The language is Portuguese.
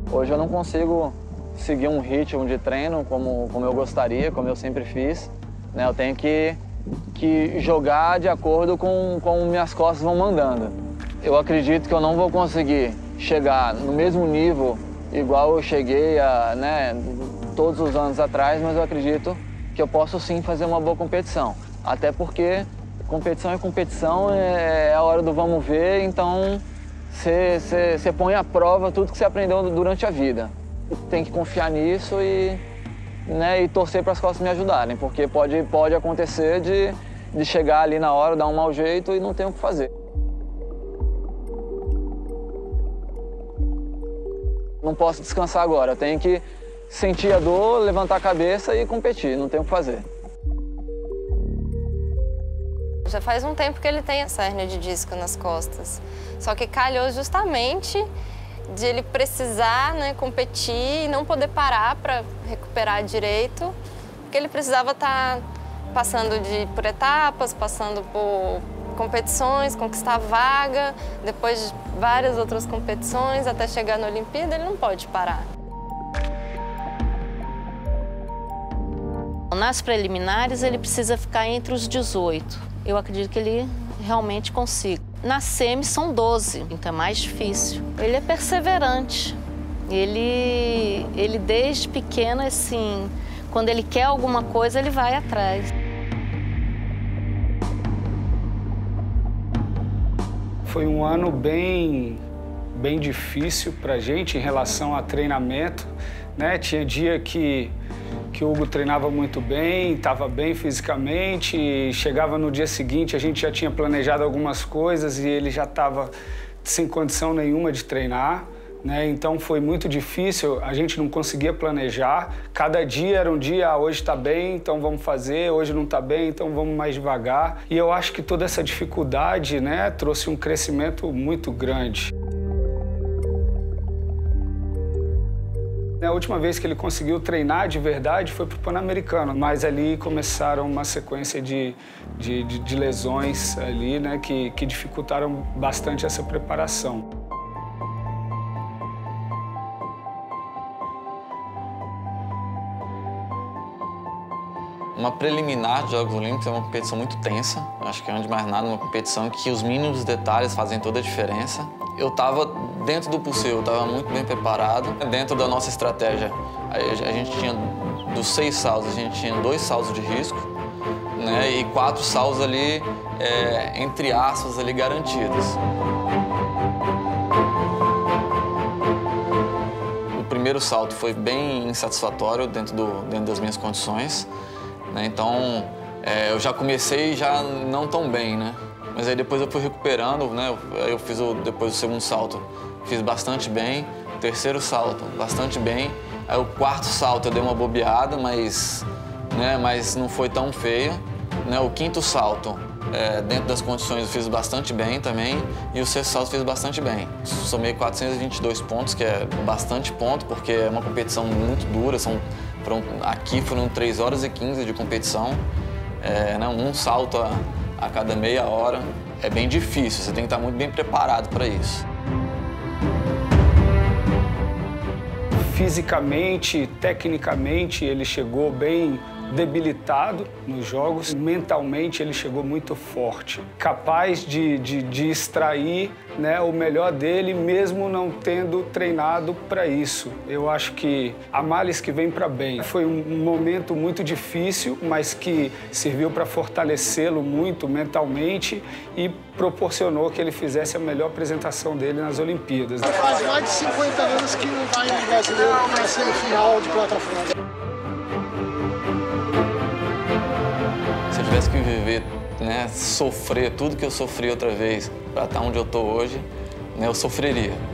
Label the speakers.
Speaker 1: Hoje eu não consigo seguir um ritmo de treino como eu gostaria, como eu sempre fiz, né? Eu tenho que jogar de acordo com minhas costas vão mandando. Eu acredito que eu não vou conseguir chegar no mesmo nível igual eu cheguei né, todos os anos atrás, mas eu acredito que eu posso sim fazer uma boa competição. Até porque competição é competição, é a hora do vamos ver, então você põe à prova tudo que você aprendeu durante a vida. Tem que confiar nisso né, e torcer para as costas me ajudarem, porque pode acontecer de chegar ali na hora, dar um mau jeito e não ter o que fazer. Não posso descansar agora, eu tenho que sentir a dor, levantar a cabeça e competir, não tenho o que fazer.
Speaker 2: Já faz um tempo que ele tem essa hérnia de disco nas costas, só que calhou justamente de ele precisar, né, competir e não poder parar para recuperar direito, porque ele precisava estar passando por etapas, passando por competições, conquistar vaga, depois de várias outras competições, até chegar na Olimpíada, ele não pode parar.
Speaker 3: Nas preliminares, ele precisa ficar entre os 18. Eu acredito que ele realmente consiga. Na semi são 12, então é mais difícil. Ele é perseverante. Ele desde pequeno, assim, quando ele quer alguma coisa, ele vai atrás.
Speaker 4: Foi um ano bem difícil para a gente em relação a treinamento, né? Tinha dia que o Hugo treinava muito bem, estava bem fisicamente, e chegava no dia seguinte, a gente já tinha planejado algumas coisas e ele já estava sem condição nenhuma de treinar, né? Então foi muito difícil, a gente não conseguia planejar. Cada dia era um dia, hoje está bem, então vamos fazer, hoje não está bem, então vamos mais devagar. E eu acho que toda essa dificuldade, né, trouxe um crescimento muito grande. A última vez que ele conseguiu treinar de verdade foi para o Pan-Americano, mas ali começaram uma sequência de lesões ali, né, que dificultaram bastante essa preparação.
Speaker 1: Uma preliminar de Jogos Olímpicos é uma competição muito tensa. Acho que, antes de mais nada, uma competição que os mínimos detalhes fazem toda a diferença. Eu estava dentro do possível, eu estava muito bem preparado. Dentro da nossa estratégia, a gente tinha, dos 6 saltos, a gente tinha 2 saltos de risco, né, e 4 saltos ali, entre aspas, ali garantidos. O primeiro salto foi bem insatisfatório dentro das minhas condições, né, então eu já comecei já não tão bem, né? Mas aí depois eu fui recuperando, né? Eu fiz depois o segundo salto, fiz bastante bem. O terceiro salto, bastante bem. Aí o quarto salto eu dei uma bobeada, mas não foi tão feio. Né? O quinto salto, dentro das condições, eu fiz bastante bem também. E o sexto salto eu fiz bastante bem. Somei 422 pontos, que é bastante ponto, porque é uma competição muito dura. Aqui foram 3 horas e 15 de competição. Né? Um salto a cada meia hora. É bem difícil, você tem que estar muito bem preparado para isso.
Speaker 4: Fisicamente, tecnicamente, ele chegou bem debilitado nos jogos. Mentalmente, ele chegou muito forte, capaz de extrair, né, o melhor dele, mesmo não tendo treinado para isso. Eu acho que há males que vêm para bem. Foi um momento muito difícil, mas que serviu para fortalecê-lo muito mentalmente e proporcionou que ele fizesse a melhor apresentação dele nas Olimpíadas.
Speaker 5: Faz mais de 50 anos que não vai um brasileiro na semifinal de plataforma.
Speaker 1: Se eu tivesse que viver, né, sofrer tudo que eu sofri outra vez para estar onde eu estou hoje, né, eu sofreria.